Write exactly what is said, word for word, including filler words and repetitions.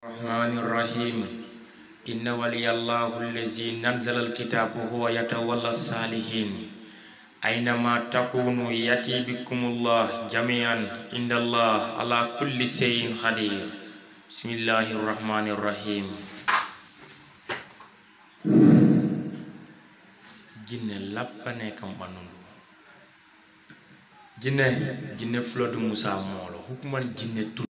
الرحمن الرحيم إن ولي الله الذي نزل الكتاب هو يتولى الصالحين أينما تكونوا يأتي بكم الله جميعا إن الله على كل شيء قدير بسم الله الرحمن الرحيم jinne lappane kam banundu jinne jinne flodu musa molo hukman jinne